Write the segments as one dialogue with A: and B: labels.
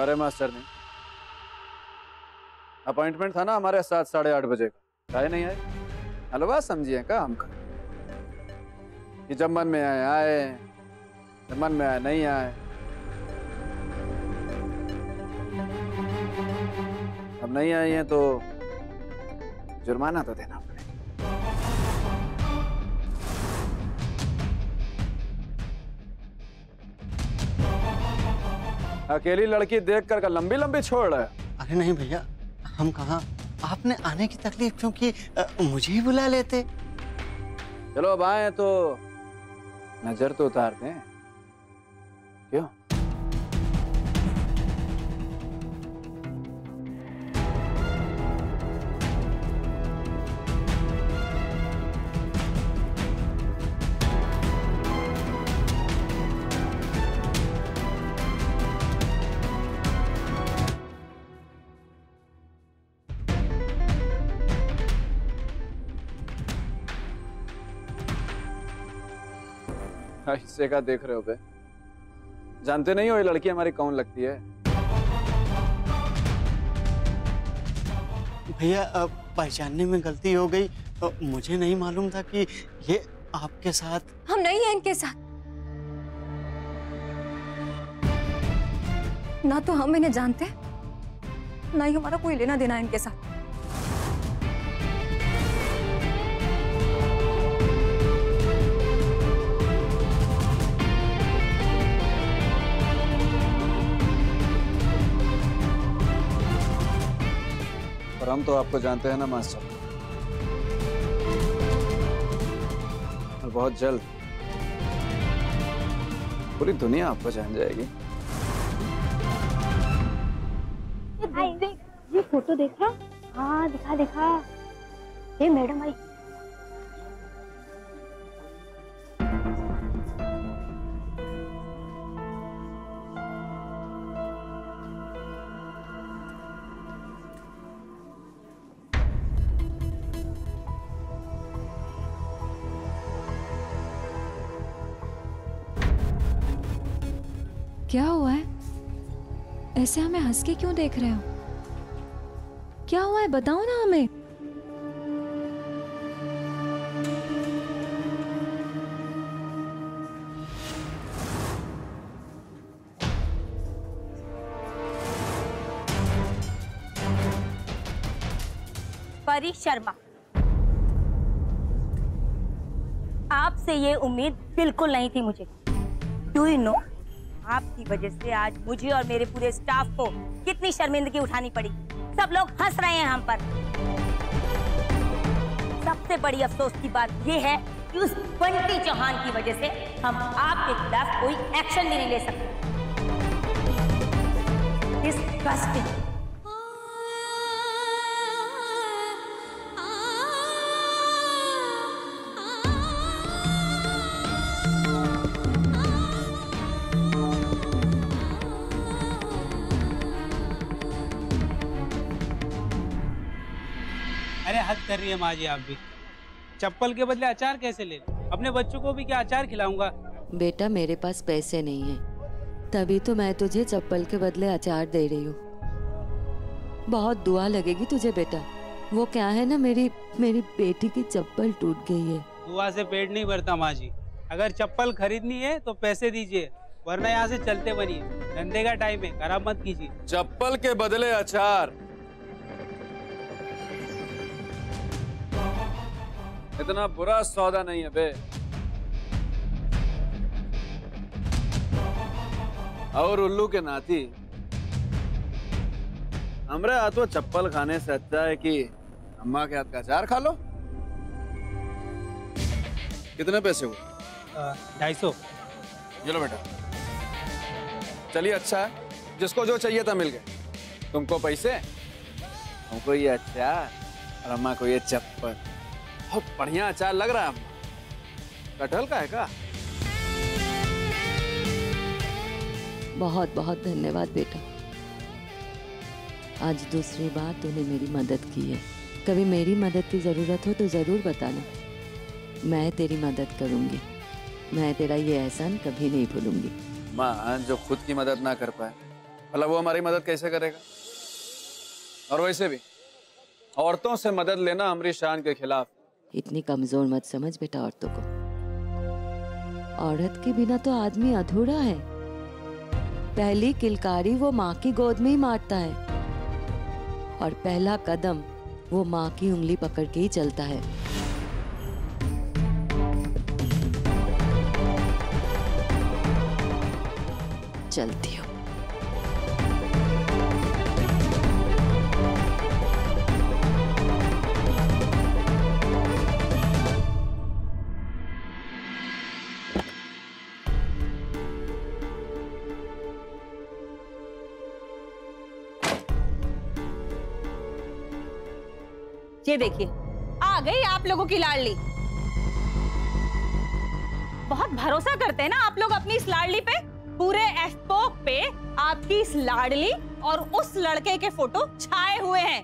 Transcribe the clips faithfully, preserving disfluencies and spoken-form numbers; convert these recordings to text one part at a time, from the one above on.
A: अरे मास्टर नहीं, अपॉइंटमेंट था ना हमारे सात साढ़े आठ बजे का, आए नहीं आए? हलवा समझिए का हमका कि जब मन में आए आए, जब मन में आए नहीं आए। अब नहीं आई है तो जुर्माना तो देना पड़ेगा। अकेली लड़की देखकर का लंबी लंबी छोड़ रहा है।
B: अरे नहीं भैया, हम कहाँ, आपने आने की तकलीफ क्योंकि मुझे ही बुला लेते।
A: चलो अब आए तो नजर तो उतारते हैं, क्यों? हिस्से का देख रहे हो बे? जानते नहीं हो ये लड़की हमारी कौन लगती है?
B: भैया पहचानने में गलती हो गई, तो मुझे नहीं मालूम था कि ये आपके साथ।
C: हम नहीं हैं इनके साथ, ना तो हम इन्हें जानते ना ही हमारा कोई लेना देना है इनके साथ।
A: पर हम तो आपको जानते हैं ना मास्टर, और बहुत जल्द पूरी दुनिया आपको जान जाएगी।
D: ये देख, ये फोटो देखा? हाँ दिखा दिखा। ये मैडम आई।
C: क्या हुआ है? ऐसे हमें हंस के क्यों देख रहे हो? क्या हुआ है बताओ ना हमें।
D: परी शर्मा, आपसे ये उम्मीद बिल्कुल नहीं थी मुझे। डू यू नो, आपकी वजह से आज मुझे और मेरे पूरे स्टाफ को कितनी शर्मिंदगी उठानी पड़ी। सब लोग हंस रहे हैं हम पर। सबसे बड़ी अफसोस की बात यह है कि उस बंटी चौहान की वजह से हम आपके खिलाफ कोई एक्शन भी नहीं ले सकते। डिस्गस्टिंग।
E: अरे हद कर रही है माँ जी आप भी। चप्पल के बदले अचार कैसे ले? अपने बच्चों को भी क्या अचार खिलाऊंगा?
F: बेटा मेरे पास पैसे नहीं है, तभी तो मैं तुझे चप्पल के बदले अचार दे रही हूँ। बहुत दुआ लगेगी तुझे बेटा। वो क्या है ना, मेरी मेरी बेटी की चप्पल टूट गई है।
E: दुआ से पेट नहीं भरता माँ जी। अगर चप्पल खरीदनी है तो पैसे दीजिए, वरना यहाँ से चलते बनिए। धंधे का टाइम है, खराब मत कीजिए।
A: चप्पल के बदले अचार? इतना बुरा सौदा नहीं है बे। और उल्लू के नाती, हमरे हाथों चप्पल खाने से अच्छा है कि अम्मा के हाथ का अचार खा लो। कितने पैसे हुए?
E: ढाई सौ।
A: चलो बेटा, चलिए अच्छा है, जिसको जो चाहिए था मिल गए। तुमको पैसे, हमको ये अचार, और अम्मा को ये चप्पल। बहुत बढ़िया अचार लग रहा है अम्मा। कटहल का है का?
F: बहुत बहुत धन्यवाद बेटा। आज दूसरी बार तूने मेरी मदद की है। कभी मेरी मदद की जरूरत हो तो जरूर बताना, मैं तेरी मदद करूंगी। मैं तेरा ये एहसान कभी नहीं भूलूंगी।
A: माँ जो खुद की मदद ना कर पाए भला वो हमारी मदद कैसे करेगा? और वैसे भी औरतों से मदद लेना हमारी शान के खिलाफ।
F: इतनी कमजोर मत समझ बेटा औरतों को। औरत के बिना तो आदमी अधूरा है। पहली किलकारी वो माँ की गोद में ही मारता है और पहला कदम वो माँ की उंगली पकड़ के ही चलता है। चलती हूँ।
D: ये देखिए, आ गई आप लोगों की लाडली। बहुत भरोसा करते हैं ना आप लोग अपनी इस लाडली पे। पूरे एफपोक पे आपकी इस लाडली और उस लड़के के फोटो छाए हुए हैं।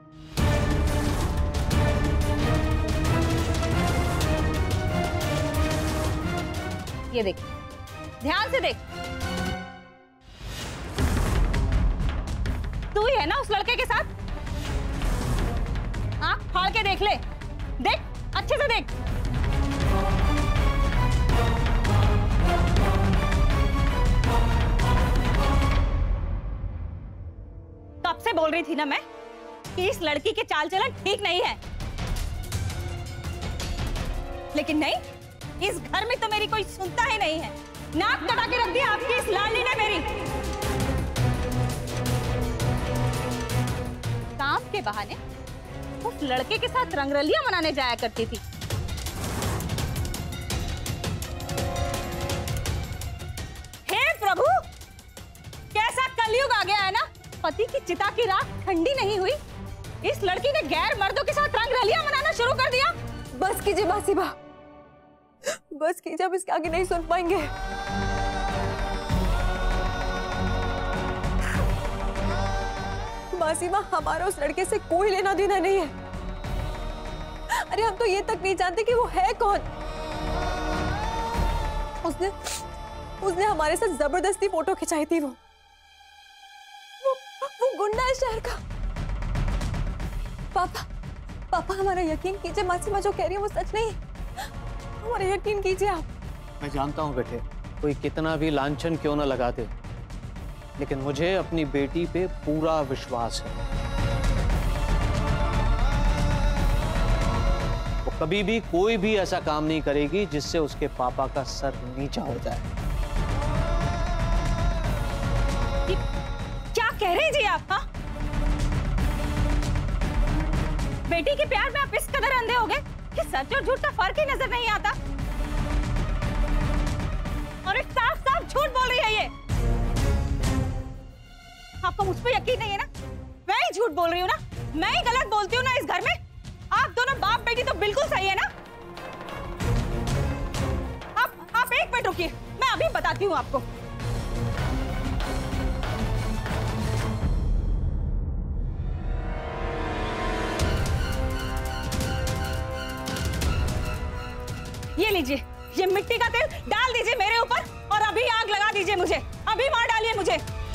D: ये देख, ध्यान से देख। तू ही है ना उस लड़के के साथ? आँख फाड़ के देख ले, देख अच्छे से देख। कब से बोल रही थी ना मैं कि इस लड़की के चाल चलन ठीक नहीं है, लेकिन नहीं, इस घर में तो मेरी कोई सुनता ही नहीं है। नाक कटा के रख दिया आपकी इस लाडली ने मेरी। काम के बहाने उस लड़के के साथ रंगरलियां मनाने जाया करती थी। हे प्रभु, कैसा कलयुग आ गया है ना। पति की चिता की राख ठंडी नहीं हुई, इस लड़की ने गैर मर्दों के साथ रंगरलियां मनाना शुरू कर दिया।
G: बस कीजिए मासीबा, बस कीजिए, अब इसके आगे नहीं सुन पाएंगे। मासीबा, हमारा उस लड़के से कोई लेना देना नहीं है। अरे हम तो ये तक नहीं जानते कि वो है कौन। उसने उसने हमारे साथ जबरदस्ती फोटो खिंचाई थी। वो वो, वो गुंडा है शहर का। पापा पापा हमारा यकीन कीजिए, मासीमा जो कह रही है वो सच नहीं। हमारा यकीन कीजिए आप।
B: मैं जानता हूँ बेटे, कोई कितना भी लांछन क्यों ना लगा दे, लेकिन मुझे अपनी बेटी पे पूरा विश्वास है। वो कभी भी कोई भी ऐसा काम नहीं करेगी जिससे उसके पापा का सर नीचा हो जाए।
D: क्या कह रहे जी आप? हाँ? बेटी के प्यार में आप इस कदर अंधे हो गए कि सच और झूठ का फर्क ही नजर नहीं आता। और एक साफ साफ झूठ बोल रही है ये। आपको मुझ पे यकीन नहीं है ना? मैं ही झूठ बोल रही हूँ ना? मैं ही गलत बोलती हूँ ना इस घर में? आप दोनों बाप बेटी तो बिल्कुल सही है ना? आप आप एक मिनट रुकिए, मैं अभी बताती हूँ आपको। ये लीजिए, ये मिट्टी का तेल डाल दीजिए मेरे ऊपर और अभी आग लगा दीजिए मुझे। अभी मार डालिए मुझे।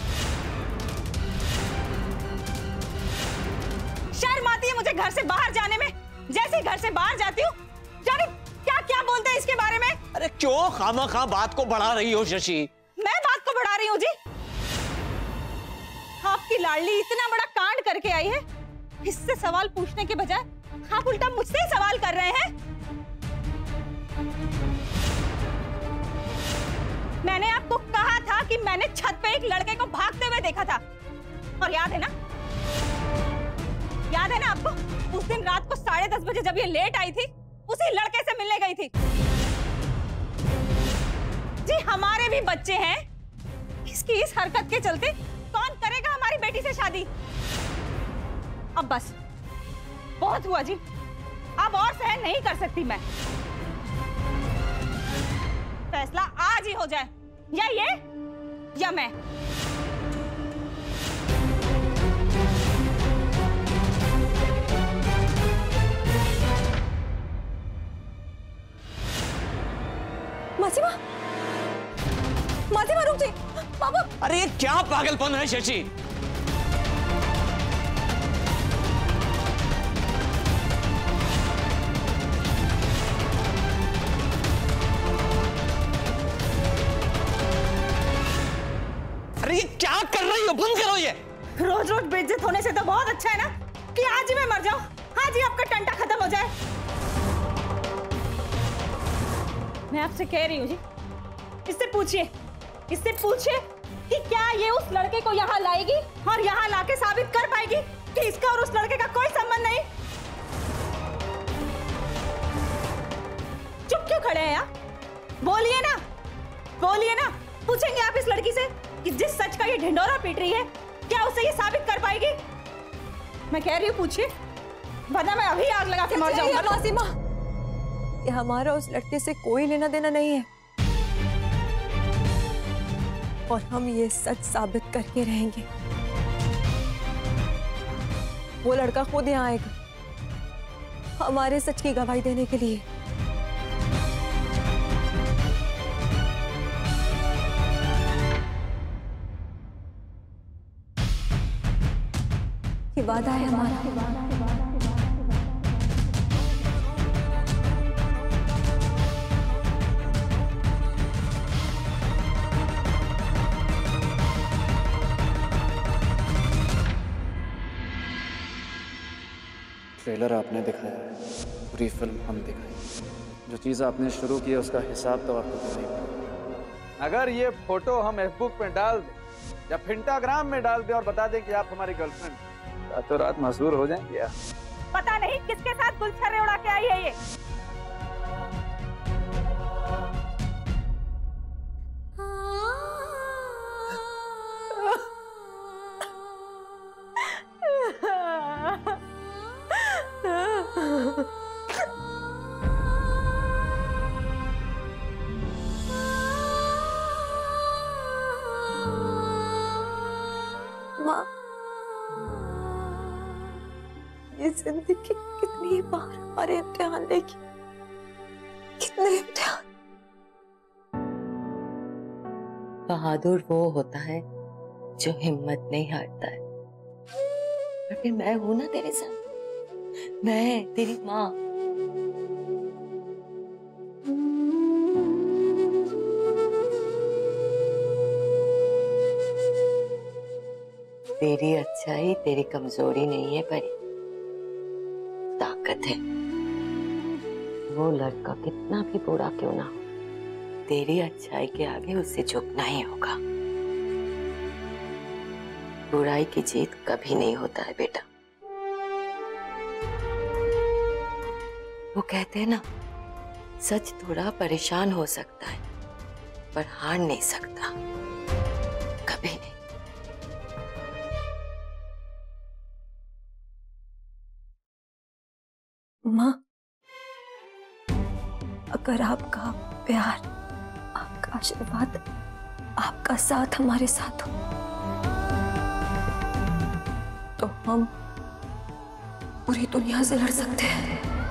D: शर्म आती है मुझे घर से बाहर जाने में। जैसे घर से बाहर जाती हूँ, जाने क्या क्या बोलते हैं इसके बारे में।
B: अरे क्यों खामखा बात को बढ़ा रही हो शशि?
D: मैं बात को बढ़ा रही हूँ जी? आपकी लाडली इतना बड़ा कांड करके आई है, इससे सवाल पूछने के बजाय आप उल्टा मुझसे ही सवाल कर रहे हैं। मैंने आपको कहा था कि मैंने छत पे एक लड़के को भागते हुए देखा था, और याद है ना? याद है ना आपको? उस दिन रात को साढ़े दस बजे जब ये लेट आई थी, उसी लड़के से मिलने गई थी। जी हमारे भी बच्चे हैं, इसकी इस हरकत के चलते कौन करेगा हमारी बेटी से शादी? अब बस बहुत हुआ जी, अब और सहन नहीं कर सकती मैं। फैसला आज ही हो जाए, या ये या मैं।
G: मासीमा, मासीमा रुक जाइए पापा।
B: अरे ये क्या पागलपन है शशि? अरे ये क्या कर रही हो? बंद करो ये।
D: रोज रोज बेइज्जत होने से तो बहुत अच्छा है ना कि आज ही मैं मर जाऊं, आज ही आपका टंटा खत्म हो जाए। मैं आपसे कह रही हूँ जी, इससे पूछिए, इससे पूछिए कि क्या ये उस लड़के को यहाँ लाएगी और यहाँ लाके साबित कर पाएगी कि इसका और उस लड़के का कोई संबंध नहीं। चुप क्यों खड़े हैं यार? बोलिए ना, बोलिए ना। पूछेंगे आप इस लड़की से कि जिस सच का ये ढिंडोरा पीट रही है, क्या उसे ये साबित कर पाएगी? मैं कह रही हूँ पूछिए, वरना मैं अभी आग लगा के मर जाऊंगा।
G: मासीमा, ये हमारा उस लड़के से कोई लेना देना नहीं है और हम ये सच साबित करके रहेंगे। वो लड़का खुद यहाँ आएगा हमारे सच की गवाही देने के लिए। ये वादा है हमारा।
A: ट्रेलर आपने दिखाया है, पूरी फिल्म हम दिखाएं। जो चीज़ आपने शुरू की है उसका हिसाब तो आपको देना ही पड़ेगा। अगर ये फोटो हम फेसबुक में डाल दें या फिंटाग्राम में डाल दें और बता दें कि आप हमारी गर्लफ्रेंड, रातों रात मशहूर हो जाएंगे।
D: पता नहीं किसके साथ गुलछर्रे उड़ा के आई है ये।
G: माँ, ये जिंदगी कितनी बार हमारे इम्तिहान लेगी, कितने इम्तिहान।
F: बहादुर वो होता है जो हिम्मत नहीं हारता है। और फिर मैं हूं ना तेरे साथ, मैं तेरी माँ। तेरी अच्छाई तेरी कमजोरी नहीं है परी, ताकत है। वो लड़का कितना भी बुरा क्यों ना हो, तेरी अच्छाई के आगे उससे झुकना ही होगा। बुराई की जीत कभी नहीं होता है बेटा। वो कहते हैं ना, सच थोड़ा परेशान हो सकता है पर हार नहीं सकता, कभी नहीं।
G: माँ, अगर आपका प्यार, आपका आशीर्वाद, आपका साथ हमारे साथ हो तो हम पूरी दुनिया से लड़ सकते हैं।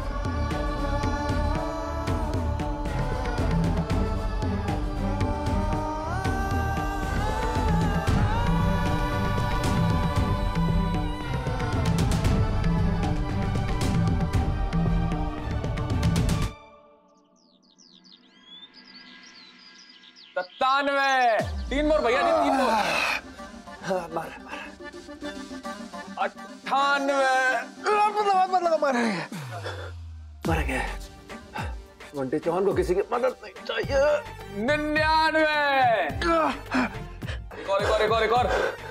A: सत्तानवे, तीन मोर भैया जी, तीन मोर। मार मार। अट्ठानवे, मतलब मतलब मर गए, मर गए। बंटी चौहान को किसी की मदद नहीं चाहिए। निन्यानवे, एक और एक और एक और एक और।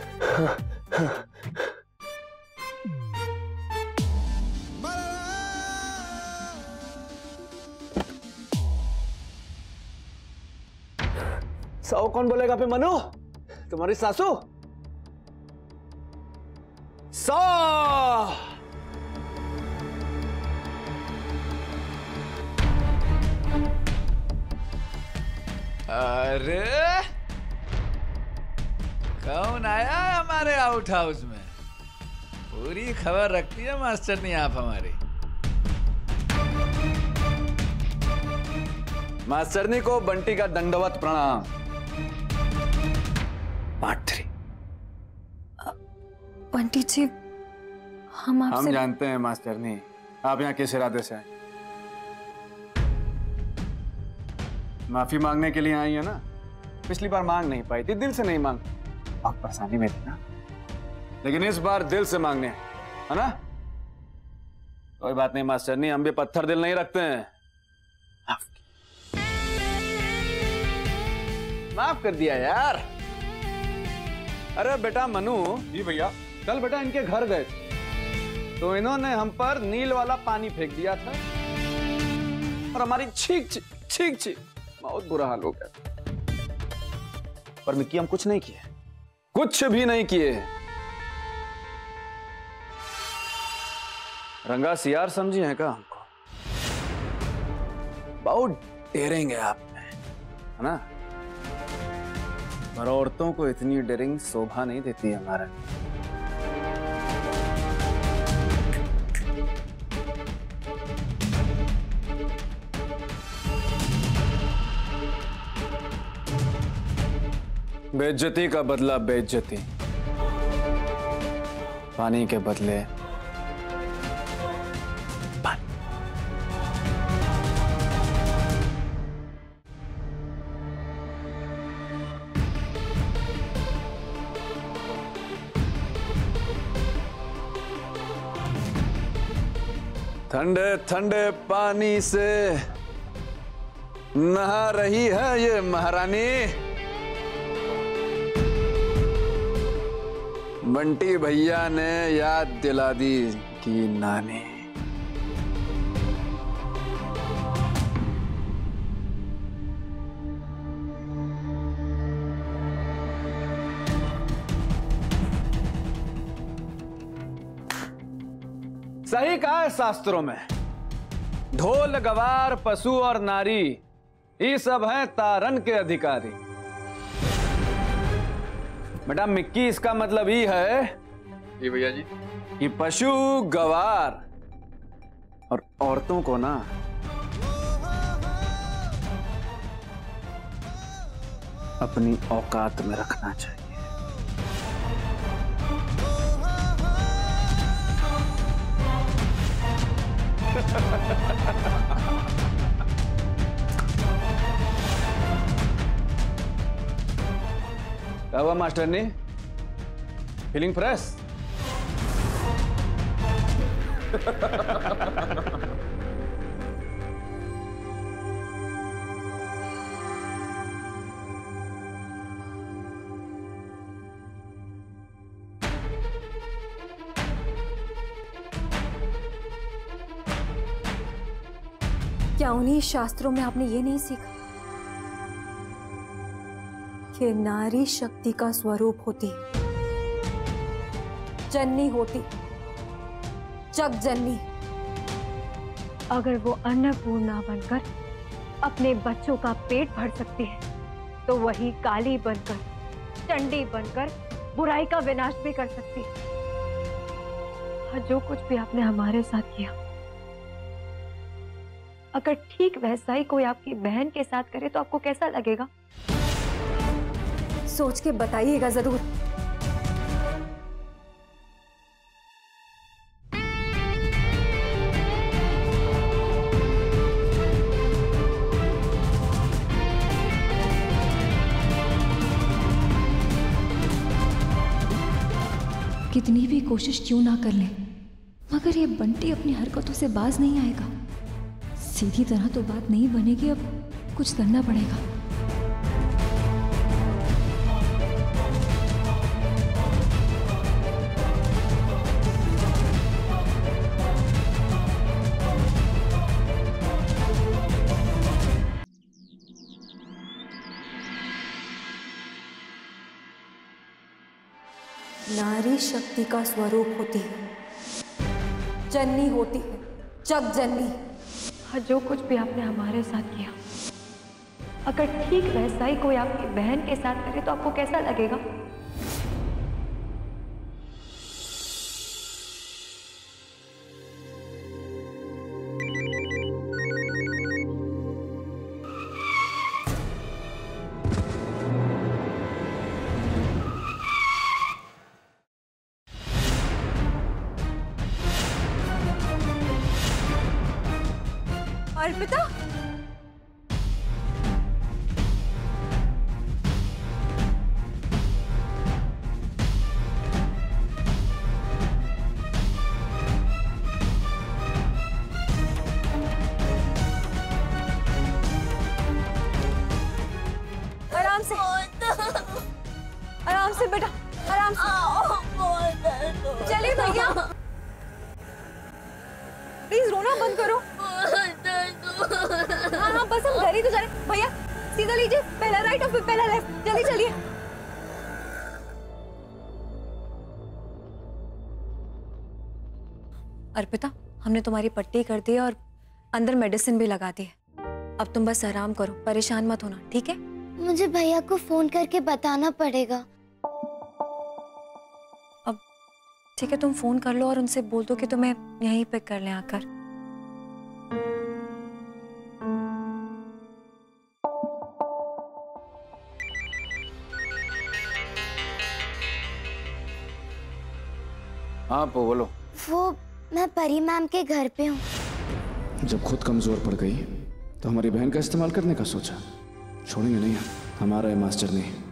A: सौ कौन बोलेगा पे मनु? तुम्हारी सासू? सौ।
H: अरे कौन आया हमारे आउट हाउस में? पूरी खबर रखती है मास्टरनी आप हमारी।
A: मास्टरनी को बंटी का दंडवत प्रणाम। Part three.
G: पंडित जी, हम
A: हम
G: आपसे
A: जानते हैं मास्टरनी, आप यहाँ किस इरादे से आए। माफी मांगने के लिए आई है ना? पिछली बार मांग नहीं पाई थी, दिल से नहीं मांग, बहुत परेशानी में थी ना, लेकिन इस बार दिल से मांगने है ना? कोई बात नहीं मास्टरनी, हम भी पत्थर दिल नहीं रखते हैं। माफ माफ कर दिया यार। अरे बेटा मनु। जी भैया। कल बेटा इनके घर गए थे तो इन्होंने हम पर नील वाला पानी फेंक दिया था और हमारी छींक छींक छींक छींक बहुत बुरा हाल हो गया। पर मिक्की हम कुछ नहीं किए, कुछ भी नहीं किए। रंगा सियार समझी है क्या हमको? बहुत डेरेंगे आप में, है ना? पर औरतों को इतनी डेरिंग शोभा नहीं देती हमारा। बेइज्जती का बदला बेइज्जती, पानी के बदले पानी। ठंडे ठंडे पानी से नहा रही है ये महारानी। बंटी भैया ने याद दिला दी कि नानी। सही कहा है शास्त्रों में, ढोल गवार पशु और नारी ये सब हैं तारन के अधिकारी। बेटा मिक्की, इसका मतलब ही है
I: जी भैया जी
A: कि पशु गवार और औरतों को ना अपनी औकात में रखना चाहिए। क्या हुआ मास्टरनी, फीलिंग फ्रेश?
G: क्या उन्हीं शास्त्रों में आपने ये नहीं सीखा कि नारी शक्ति का स्वरूप होती, जननी होती, जग जननी।
C: अगर वो अन्नपूर्णा बनकर अपने बच्चों का पेट भर सकती है तो वही काली बनकर, चंडी बनकर बुराई का विनाश भी कर सकती है। और जो कुछ भी आपने हमारे साथ किया, अगर ठीक वैसा ही कोई आपकी बहन के साथ करे तो आपको कैसा लगेगा?
G: सोच के बताइएगा जरूर।
C: कितनी भी कोशिश क्यों ना कर ले, मगर ये बंटी अपनी हरकतों से बाज नहीं आएगा। सीधी तरह तो बात नहीं बनेगी, अब कुछ करना पड़ेगा।
G: नारी शक्ति का स्वरूप होती है, जननी होती है, जग जननी।
C: और जो कुछ भी आपने हमारे साथ किया, अगर ठीक वैसा ही कोई आपकी बहन के साथ करे तो आपको कैसा लगेगा?
G: आराम से बेटा, आराम से। चलिए भैया, प्लीज रोना बंद करो। हाँ हाँ बस हम घर ही तो जा रहे। भैया सीधा लीजिए, पहला राइट और फिर पहला लेफ्ट। जल्दी चलिए। अर्पिता, हमने तुम्हारी पट्टी कर दी और अंदर मेडिसिन भी लगा दी है। अब तुम बस आराम करो, परेशान मत होना, ठीक है?
I: मुझे भैया को फोन करके बताना पड़ेगा।
G: अब ठीक है, तुम फोन कर लो और उनसे बोल दो कि तुम्हें यहीं पिक कर लें आकर।
A: हाँ बोलो।
I: वो मैं परी मैम के घर पे हूँ।
J: जब खुद कमजोर पड़ गई तो हमारी बहन का इस्तेमाल करने का सोचा। छोड़ेंगे नहीं, हमारा है मास्टर नहीं।